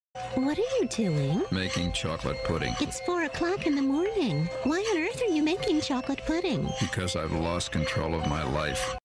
What are you doing? Making chocolate pudding. It's 4 o'clock in the morning. Why on earth are you making chocolate pudding? Because I've lost control of my life.